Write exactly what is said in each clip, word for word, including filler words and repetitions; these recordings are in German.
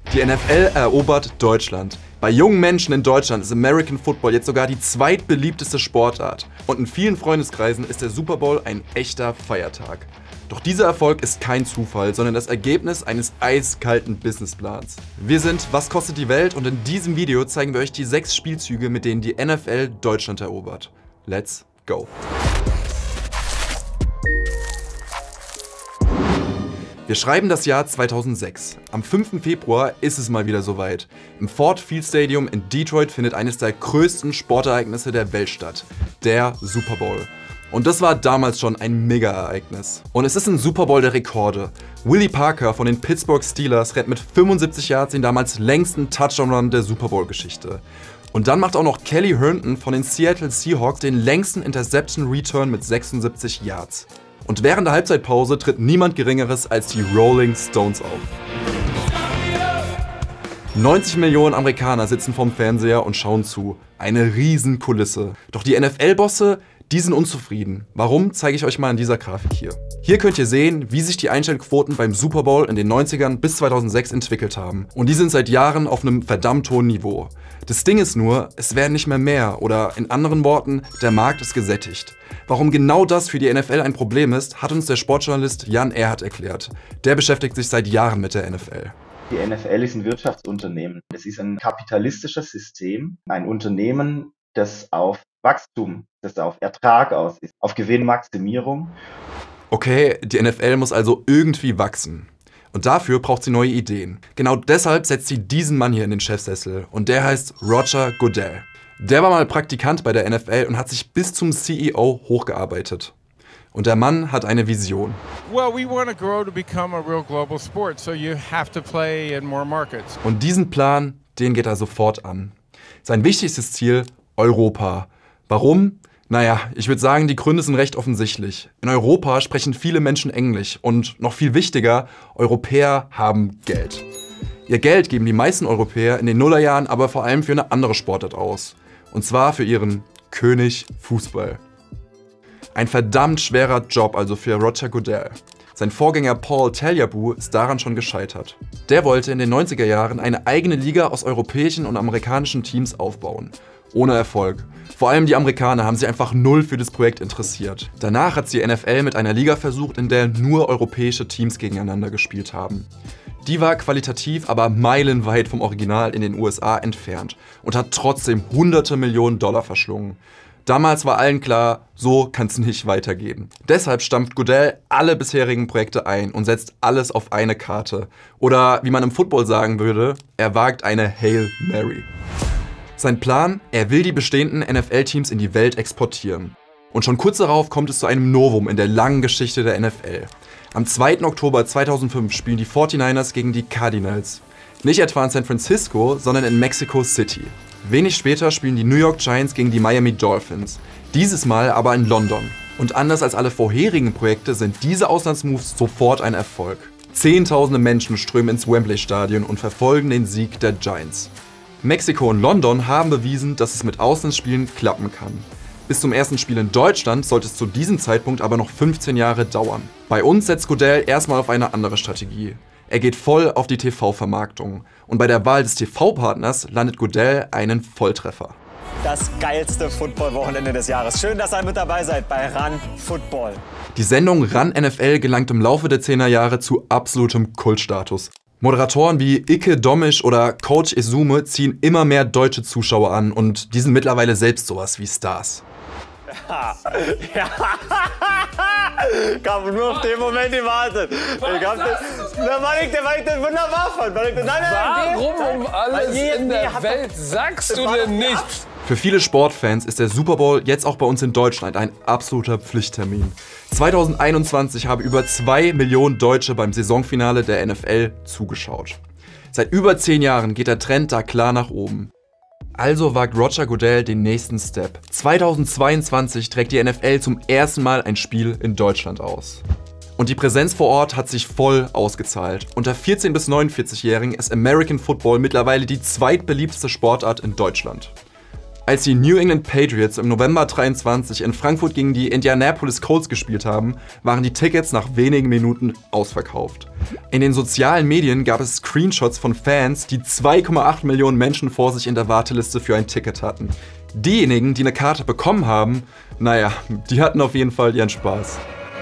Die N F L erobert Deutschland. Bei jungen Menschen in Deutschland ist American Football jetzt sogar die zweitbeliebteste Sportart. Und in vielen Freundeskreisen ist der Super Bowl ein echter Feiertag. Doch dieser Erfolg ist kein Zufall, sondern das Ergebnis eines eiskalten Businessplans. Wir sind Was kostet die Welt und in diesem Video zeigen wir euch die sechs Spielzüge, mit denen die N F L Deutschland erobert. Let's go! Wir schreiben das Jahr zweitausendsechs. Am fünften Februar ist es mal wieder soweit. Im Ford Field Stadium in Detroit findet eines der größten Sportereignisse der Welt statt, der Super Bowl. Und das war damals schon ein Mega-Ereignis. Und es ist ein Super Bowl der Rekorde. Willie Parker von den Pittsburgh Steelers rennt mit fünfundsiebzig Yards den damals längsten Touchdown-Run der Super Bowl-Geschichte. Und dann macht auch noch Kelly Herndon von den Seattle Seahawks den längsten Interception-Return mit sechsundsiebzig Yards. Und während der Halbzeitpause tritt niemand Geringeres als die Rolling Stones auf. neunzig Millionen Amerikaner sitzen vorm Fernseher und schauen zu. Eine riesen Kulisse. Doch die N F L-Bosse, die sind unzufrieden. Warum, zeige ich euch mal in dieser Grafik hier. Hier könnt ihr sehen, wie sich die Einschaltquoten beim Super Bowl in den neunzigern bis zweitausendsechs entwickelt haben. Und die sind seit Jahren auf einem verdammt hohen Niveau. Das Ding ist nur, es werden nicht mehr mehr oder in anderen Worten, der Markt ist gesättigt. Warum genau das für die N F L ein Problem ist, hat uns der Sportjournalist Jan Erhardt erklärt. Der beschäftigt sich seit Jahren mit der N F L. Die N F L ist ein Wirtschaftsunternehmen. Es ist ein kapitalistisches System, ein Unternehmen, das auf Wachstum, das auf Ertrag aus ist, auf Gewinnmaximierung. Okay, die N F L muss also irgendwie wachsen. Und dafür braucht sie neue Ideen. Genau deshalb setzt sie diesen Mann hier in den Chefsessel. Und der heißt Roger Goodell. Der war mal Praktikant bei der N F L und hat sich bis zum C E O hochgearbeitet. Und der Mann hat eine Vision. Well, we want to grow to become a real global sport, so you have to play in more markets. Und diesen Plan, den geht er sofort an. Sein wichtigstes Ziel, Europa. Warum? Naja, ich würde sagen, die Gründe sind recht offensichtlich. In Europa sprechen viele Menschen Englisch und noch viel wichtiger, Europäer haben Geld. Ihr Geld geben die meisten Europäer in den Nullerjahren aber vor allem für eine andere Sportart aus. Und zwar für ihren König Fußball. Ein verdammt schwerer Job also für Roger Goodell. Sein Vorgänger Paul Tagliabue ist daran schon gescheitert. Der wollte in den neunziger Jahren eine eigene Liga aus europäischen und amerikanischen Teams aufbauen. Ohne Erfolg. Vor allem die Amerikaner haben sich einfach null für das Projekt interessiert. Danach hat die N F L mit einer Liga versucht, in der nur europäische Teams gegeneinander gespielt haben. Die war qualitativ aber meilenweit vom Original in den U S A entfernt und hat trotzdem hunderte Millionen Dollar verschlungen. Damals war allen klar, so kann es nicht weitergehen. Deshalb stampft Goodell alle bisherigen Projekte ein und setzt alles auf eine Karte. Oder wie man im Football sagen würde, er wagt eine Hail Mary. Sein Plan? Er will die bestehenden N F L-Teams in die Welt exportieren. Und schon kurz darauf kommt es zu einem Novum in der langen Geschichte der N F L. Am zweiten Oktober zweitausendfünf spielen die forty-niners gegen die Cardinals. Nicht etwa in San Francisco, sondern in Mexico City. Wenig später spielen die New York Giants gegen die Miami Dolphins. Dieses Mal aber in London. Und anders als alle vorherigen Projekte sind diese Auslandsmoves sofort ein Erfolg. Zehntausende Menschen strömen ins Wembley-Stadion und verfolgen den Sieg der Giants. Mexiko und London haben bewiesen, dass es mit Auslandsspielen klappen kann. Bis zum ersten Spiel in Deutschland sollte es zu diesem Zeitpunkt aber noch fünfzehn Jahre dauern. Bei uns setzt Goodell erstmal auf eine andere Strategie. Er geht voll auf die T V-Vermarktung. Und bei der Wahl des T V-Partners landet Goodell einen Volltreffer. Das geilste Football-Wochenende des Jahres. Schön, dass ihr mit dabei seid bei Run Football. Die Sendung Run N F L gelangt im Laufe der zehner Jahre zu absolutem Kultstatus. Moderatoren wie Ike Domisch oder Coach Esume ziehen immer mehr deutsche Zuschauer an und die sind mittlerweile selbst sowas wie Stars. Ja. Ja. Ich hab nur auf den Moment gewartet. Ich hab den, na, weil ich den, weil ich den wunderbar fand. Weil ich den, nein, nein, Warum um alles in der Welt sagst du denn nichts? Für viele Sportfans ist der Super Bowl jetzt auch bei uns in Deutschland ein absoluter Pflichttermin. zweitausendeinundzwanzig haben über zwei Millionen Deutsche beim Saisonfinale der N F L zugeschaut. Seit über zehn Jahren geht der Trend da klar nach oben. Also wagt Roger Goodell den nächsten Step. zweitausendzweiundzwanzig trägt die N F L zum ersten Mal ein Spiel in Deutschland aus. Und die Präsenz vor Ort hat sich voll ausgezahlt. Unter vierzehn- bis neunundvierzig-Jährigen ist American Football mittlerweile die zweitbeliebteste Sportart in Deutschland. Als die New England Patriots im November dreiundzwanzig in Frankfurt gegen die Indianapolis Colts gespielt haben, waren die Tickets nach wenigen Minuten ausverkauft. In den sozialen Medien gab es Screenshots von Fans, die zwei Komma acht Millionen Menschen vor sich in der Warteliste für ein Ticket hatten. Diejenigen, die eine Karte bekommen haben, naja, die hatten auf jeden Fall ihren Spaß.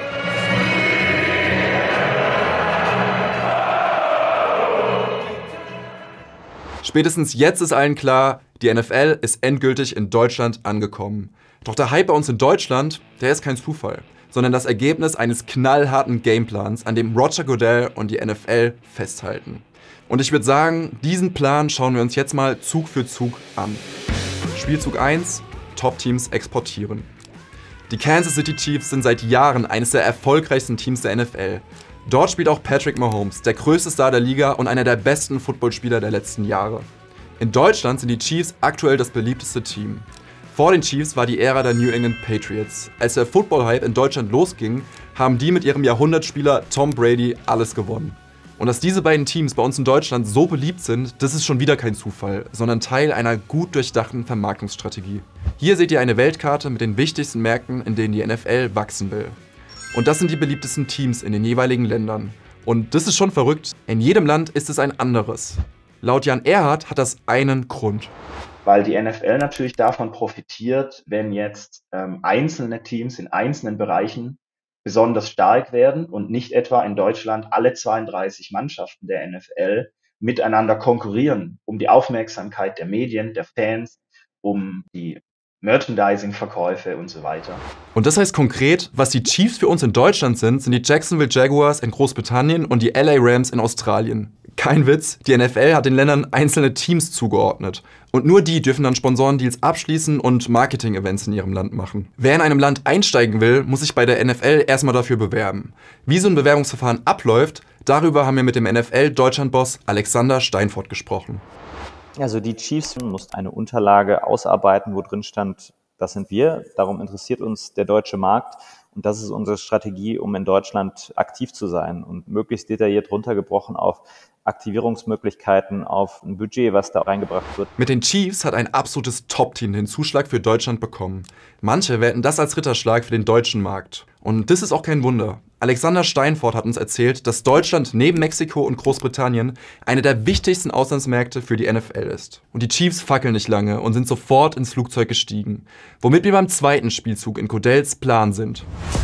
Spätestens jetzt ist allen klar, die N F L ist endgültig in Deutschland angekommen. Doch der Hype bei uns in Deutschland, der ist kein Zufall, sondern das Ergebnis eines knallharten Gameplans, an dem Roger Goodell und die N F L festhalten. Und ich würde sagen, diesen Plan schauen wir uns jetzt mal Zug für Zug an. Spielzug eins, Top-Teams exportieren. Die Kansas City Chiefs sind seit Jahren eines der erfolgreichsten Teams der N F L. Dort spielt auch Patrick Mahomes, der größte Star der Liga und einer der besten Footballspieler der letzten Jahre. In Deutschland sind die Chiefs aktuell das beliebteste Team. Vor den Chiefs war die Ära der New England Patriots. Als der Football-Hype in Deutschland losging, haben die mit ihrem Jahrhundertspieler Tom Brady alles gewonnen. Und dass diese beiden Teams bei uns in Deutschland so beliebt sind, das ist schon wieder kein Zufall, sondern Teil einer gut durchdachten Vermarktungsstrategie. Hier seht ihr eine Weltkarte mit den wichtigsten Märkten, in denen die N F L wachsen will. Und das sind die beliebtesten Teams in den jeweiligen Ländern. Und das ist schon verrückt, in jedem Land ist es ein anderes. Laut Jan Erhardt hat das einen Grund. Weil die N F L natürlich davon profitiert, wenn jetzt ähm, einzelne Teams in einzelnen Bereichen besonders stark werden und nicht etwa in Deutschland alle zweiunddreißig Mannschaften der N F L miteinander konkurrieren um die Aufmerksamkeit der Medien, der Fans, um die Merchandising-Verkäufe und so weiter. Und das heißt konkret, was die Chiefs für uns in Deutschland sind, sind die Jacksonville Jaguars in Großbritannien und die L A Rams in Australien. Kein Witz, die N F L hat den Ländern einzelne Teams zugeordnet. Und nur die dürfen dann Sponsorendeals abschließen und Marketing-Events in ihrem Land machen. Wer in einem Land einsteigen will, muss sich bei der N F L erstmal dafür bewerben. Wie so ein Bewerbungsverfahren abläuft, darüber haben wir mit dem N F L-Deutschland-Boss Alexander Steinfort gesprochen. Also die Chiefs mussten eine Unterlage ausarbeiten, wo drin stand, das sind wir, darum interessiert uns der deutsche Markt und das ist unsere Strategie, um in Deutschland aktiv zu sein und möglichst detailliert runtergebrochen auf Aktivierungsmöglichkeiten, auf ein Budget, was da reingebracht wird. Mit den Chiefs hat ein absolutes Top-Team den Zuschlag für Deutschland bekommen. Manche werten das als Ritterschlag für den deutschen Markt. Und das ist auch kein Wunder. Alexander Steinfort hat uns erzählt, dass Deutschland neben Mexiko und Großbritannien eine der wichtigsten Auslandsmärkte für die N F L ist. Und die Chiefs fackeln nicht lange und sind sofort ins Flugzeug gestiegen. Womit wir beim zweiten Spielzug in Godells Plan sind.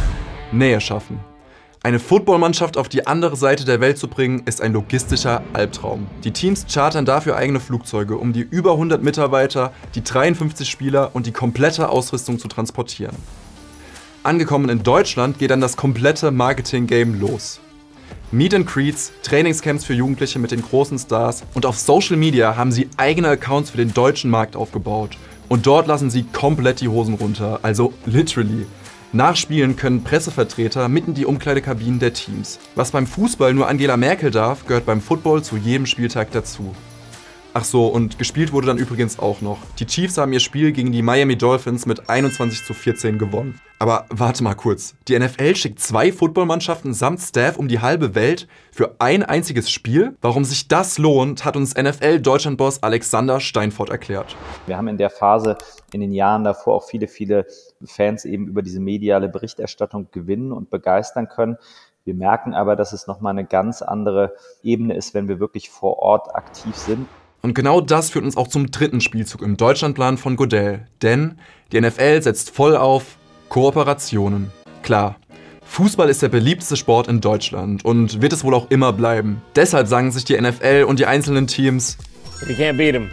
Nähe schaffen. Eine Footballmannschaft auf die andere Seite der Welt zu bringen, ist ein logistischer Albtraum. Die Teams chartern dafür eigene Flugzeuge, um die über hundert Mitarbeiter, die dreiundfünfzig Spieler und die komplette Ausrüstung zu transportieren. Angekommen in Deutschland geht dann das komplette Marketing-Game los. Meet and Greets, Trainingscamps für Jugendliche mit den großen Stars und auf Social Media haben sie eigene Accounts für den deutschen Markt aufgebaut. Und dort lassen sie komplett die Hosen runter, also literally. Nach Spielen können Pressevertreter mitten in die Umkleidekabinen der Teams. Was beim Fußball nur Angela Merkel darf, gehört beim Football zu jedem Spieltag dazu. Ach so, und gespielt wurde dann übrigens auch noch. Die Chiefs haben ihr Spiel gegen die Miami Dolphins mit einundzwanzig zu vierzehn gewonnen. Aber warte mal kurz, die N F L schickt zwei Footballmannschaften samt Staff um die halbe Welt für ein einziges Spiel? Warum sich das lohnt, hat uns N F L-Deutschland-Boss Alexander Steinfort erklärt. Wir haben in der Phase, in den Jahren davor auch viele, viele Fans eben über diese mediale Berichterstattung gewinnen und begeistern können. Wir merken aber, dass es nochmal eine ganz andere Ebene ist, wenn wir wirklich vor Ort aktiv sind. Und genau das führt uns auch zum dritten Spielzug im Deutschlandplan von Godell. Denn die N F L setzt voll auf Kooperationen. Klar, Fußball ist der beliebteste Sport in Deutschland und wird es wohl auch immer bleiben. Deshalb sagen sich die N F L und die einzelnen Teams, If you can't beat 'em,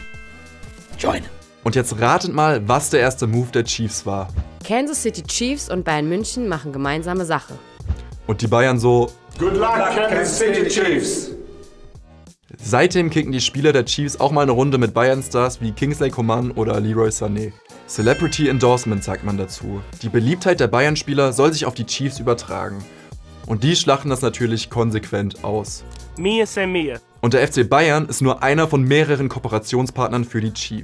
join. Und jetzt ratet mal, was der erste Move der Chiefs war. Kansas City Chiefs und Bayern München machen gemeinsame Sache. Und die Bayern so, Good luck, Kansas City Chiefs. Seitdem kicken die Spieler der Chiefs auch mal eine Runde mit Bayern-Stars wie Kingsley Coman oder Leroy Sané. Celebrity Endorsement sagt man dazu. Die Beliebtheit der Bayern-Spieler soll sich auf die Chiefs übertragen. Und die schlachten das natürlich konsequent aus. Mia sei Mia. Und der F C Bayern ist nur einer von mehreren Kooperationspartnern für die Chiefs.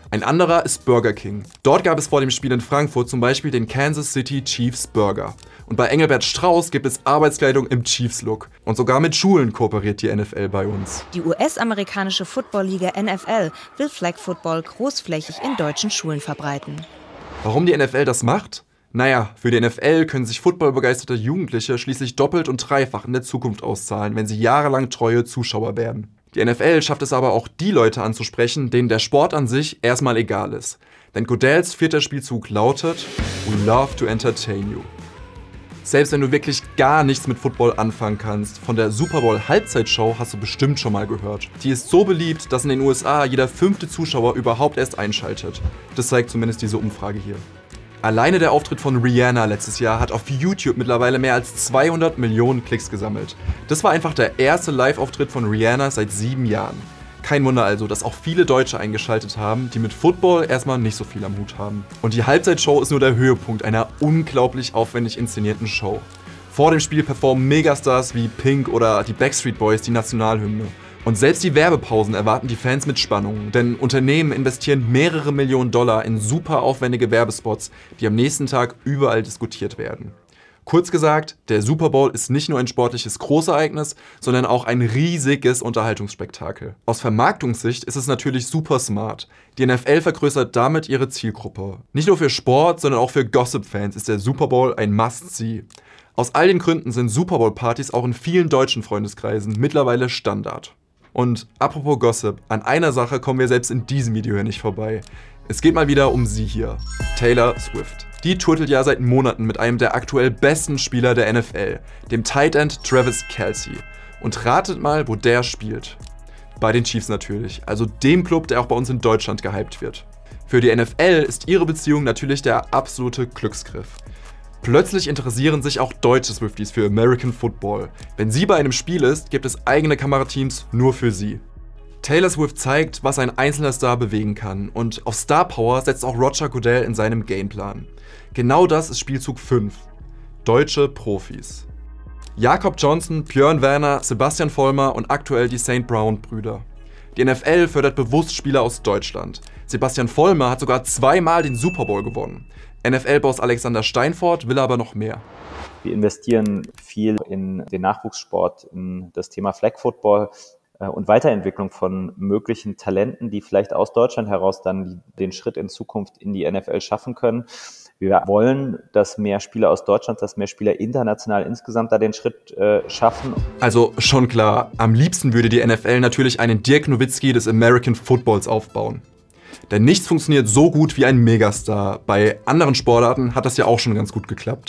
Ein anderer ist Burger King. Dort gab es vor dem Spiel in Frankfurt zum Beispiel den Kansas City Chiefs Burger. Und bei Engelbert Strauß gibt es Arbeitskleidung im Chiefs-Look. Und sogar mit Schulen kooperiert die N F L bei uns. Die U S-amerikanische Football-Liga N F L will Flag Football großflächig in deutschen Schulen verbreiten. Warum die N F L das macht? Naja, für die N F L können sich footballbegeisterte Jugendliche schließlich doppelt und dreifach in der Zukunft auszahlen, wenn sie jahrelang treue Zuschauer werden. Die N F L schafft es aber auch, die Leute anzusprechen, denen der Sport an sich erstmal egal ist. Denn Goodell's vierter Spielzug lautet: We love to entertain you. Selbst wenn du wirklich gar nichts mit Football anfangen kannst, von der Super Bowl Halbzeitshow hast du bestimmt schon mal gehört. Die ist so beliebt, dass in den U S A jeder fünfte Zuschauer überhaupt erst einschaltet. Das zeigt zumindest diese Umfrage hier. Alleine der Auftritt von Rihanna letztes Jahr hat auf YouTube mittlerweile mehr als zweihundert Millionen Klicks gesammelt. Das war einfach der erste Live-Auftritt von Rihanna seit sieben Jahren. Kein Wunder also, dass auch viele Deutsche eingeschaltet haben, die mit Football erstmal nicht so viel am Hut haben. Und die Halbzeitshow ist nur der Höhepunkt einer unglaublich aufwendig inszenierten Show. Vor dem Spiel performen Megastars wie Pink oder die Backstreet Boys die Nationalhymne. Und selbst die Werbepausen erwarten die Fans mit Spannung, denn Unternehmen investieren mehrere Millionen Dollar in super aufwendige Werbespots, die am nächsten Tag überall diskutiert werden. Kurz gesagt, der Super Bowl ist nicht nur ein sportliches Großereignis, sondern auch ein riesiges Unterhaltungsspektakel. Aus Vermarktungssicht ist es natürlich super smart. Die N F L vergrößert damit ihre Zielgruppe. Nicht nur für Sport, sondern auch für Gossip-Fans ist der Super Bowl ein Must-See. Aus all den Gründen sind Super Bowl-Partys auch in vielen deutschen Freundeskreisen mittlerweile Standard. Und apropos Gossip, an einer Sache kommen wir selbst in diesem Video hier nicht vorbei. Es geht mal wieder um sie hier, Taylor Swift. Die turtelt ja seit Monaten mit einem der aktuell besten Spieler der N F L, dem Tight End Travis Kelce. Und ratet mal, wo der spielt. Bei den Chiefs natürlich, also dem Club, der auch bei uns in Deutschland gehypt wird. Für die N F L ist ihre Beziehung natürlich der absolute Glücksgriff. Plötzlich interessieren sich auch deutsche Swifties für American Football. Wenn sie bei einem Spiel ist, gibt es eigene Kamerateams nur für sie. Taylor Swift zeigt, was ein einzelner Star bewegen kann, und auf Star Power setzt auch Roger Goodell in seinem Gameplan. Genau das ist Spielzug fünf. Deutsche Profis. Jakob Johnson, Björn Werner, Sebastian Vollmer und aktuell die Saint Brown-Brüder. Die N F L fördert bewusst Spieler aus Deutschland. Sebastian Vollmer hat sogar zweimal den Super Bowl gewonnen. N F L-Boss Alexander Steinfort will aber noch mehr. Wir investieren viel in den Nachwuchssport, in das Thema Flag Football äh, und Weiterentwicklung von möglichen Talenten, die vielleicht aus Deutschland heraus dann den Schritt in Zukunft in die N F L schaffen können. Wir wollen, dass mehr Spieler aus Deutschland, dass mehr Spieler international insgesamt da den Schritt äh, schaffen. Also schon klar, am liebsten würde die N F L natürlich einen Dirk Nowitzki des American Footballs aufbauen. Denn nichts funktioniert so gut wie ein Megastar. Bei anderen Sportarten hat das ja auch schon ganz gut geklappt.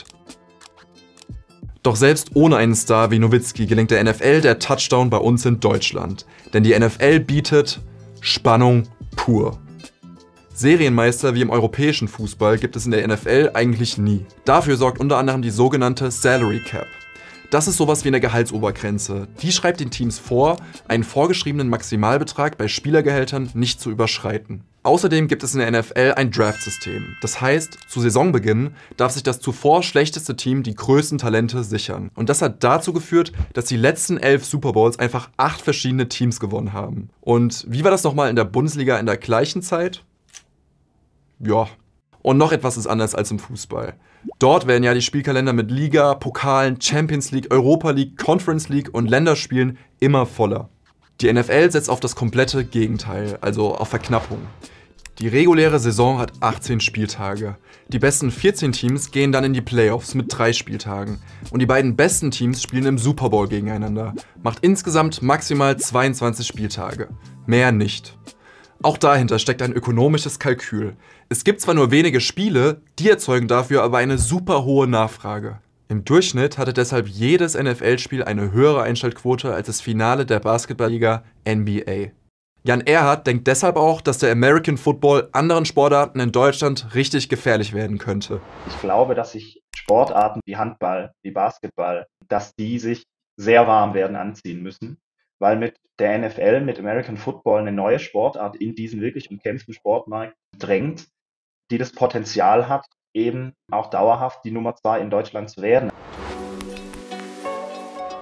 Doch selbst ohne einen Star wie Nowitzki gelingt der N F L der Touchdown bei uns in Deutschland. Denn die N F L bietet Spannung pur. Serienmeister wie im europäischen Fußball gibt es in der N F L eigentlich nie. Dafür sorgt unter anderem die sogenannte Salary Cap. Das ist sowas wie eine Gehaltsobergrenze. Die schreibt den Teams vor, einen vorgeschriebenen Maximalbetrag bei Spielergehältern nicht zu überschreiten. Außerdem gibt es in der N F L ein Draft-System. Das heißt, zu Saisonbeginn darf sich das zuvor schlechteste Team die größten Talente sichern. Und das hat dazu geführt, dass die letzten elf Super Bowls einfach acht verschiedene Teams gewonnen haben. Und wie war das nochmal in der Bundesliga in der gleichen Zeit? Ja. Und noch etwas ist anders als im Fußball. Dort werden ja die Spielkalender mit Liga, Pokalen, Champions League, Europa League, Conference League und Länderspielen immer voller. Die N F L setzt auf das komplette Gegenteil, also auf Verknappung. Die reguläre Saison hat achtzehn Spieltage. Die besten vierzehn Teams gehen dann in die Playoffs mit drei Spieltagen. Und die beiden besten Teams spielen im Super Bowl gegeneinander. Macht insgesamt maximal zweiundzwanzig Spieltage. Mehr nicht. Auch dahinter steckt ein ökonomisches Kalkül. Es gibt zwar nur wenige Spiele, die erzeugen dafür aber eine super hohe Nachfrage. Im Durchschnitt hatte deshalb jedes N F L-Spiel eine höhere Einschaltquote als das Finale der Basketballliga N B A. Jan Erhardt denkt deshalb auch, dass der American Football anderen Sportarten in Deutschland richtig gefährlich werden könnte. Ich glaube, dass sich Sportarten wie Handball, wie Basketball, dass die sich sehr warm werden anziehen müssen, weil mit der N F L, mit American Football eine neue Sportart in diesen wirklich umkämpften Sportmarkt drängt, die das Potenzial hat, eben auch dauerhaft die Nummer zwei in Deutschland zu werden.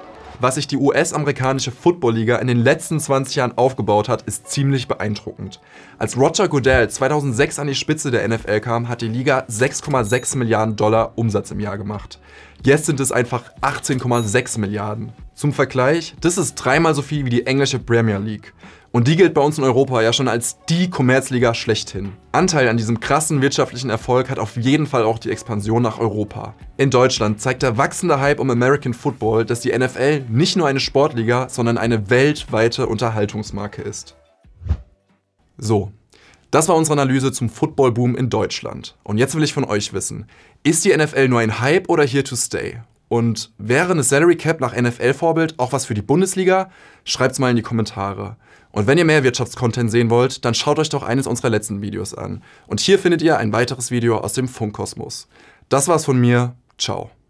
was sich die U S-amerikanische Football-Liga in den letzten zwanzig Jahren aufgebaut hat, ist ziemlich beeindruckend. Als Roger Goodell zweitausendsechs an die Spitze der N F L kam, hat die Liga sechs Komma sechs Milliarden Dollar Umsatz im Jahr gemacht. Jetzt sind es einfach achtzehn Komma sechs Milliarden. Zum Vergleich, das ist dreimal so viel wie die englische Premier League. Und die gilt bei uns in Europa ja schon als die Kommerzliga schlechthin. Anteil an diesem krassen wirtschaftlichen Erfolg hat auf jeden Fall auch die Expansion nach Europa. In Deutschland zeigt der wachsende Hype um American Football, dass die N F L nicht nur eine Sportliga, sondern eine weltweite Unterhaltungsmarke ist. So, das war unsere Analyse zum Football-Boom in Deutschland. Und jetzt will ich von euch wissen, ist die N F L nur ein Hype oder here to stay? Und wäre eine Salary Cap nach N F L-Vorbild auch was für die Bundesliga? Schreibt's mal in die Kommentare. Und wenn ihr mehr Wirtschaftscontent sehen wollt, dann schaut euch doch eines unserer letzten Videos an. Und hier findet ihr ein weiteres Video aus dem Funkkosmos. Das war's von mir. Ciao.